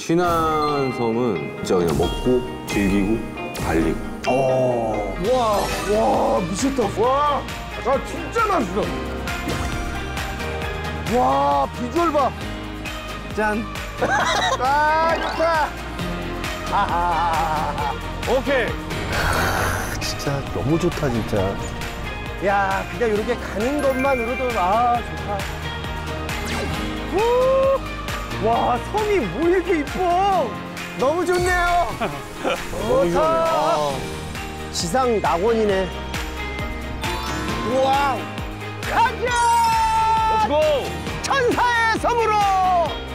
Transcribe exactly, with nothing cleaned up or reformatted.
신안섬은 진짜 그냥 먹고 즐기고 달리고. 어. 와, 와, 미쳤다. 와, 아, 진짜 맛있어. 와, 비주얼 봐. 짠. 아, 좋다. 아하하하. 오케이. 진짜 너무 좋다, 진짜. 야, 그냥 이렇게 가는 것만으로도 아, 좋다. 후! 와, 섬이 뭐 이렇게 이뻐. 너무 좋네요. 너무 좋다. 아, 지상 낙원이네. 와우. 가자! 렛츠고! 천사의 섬으로!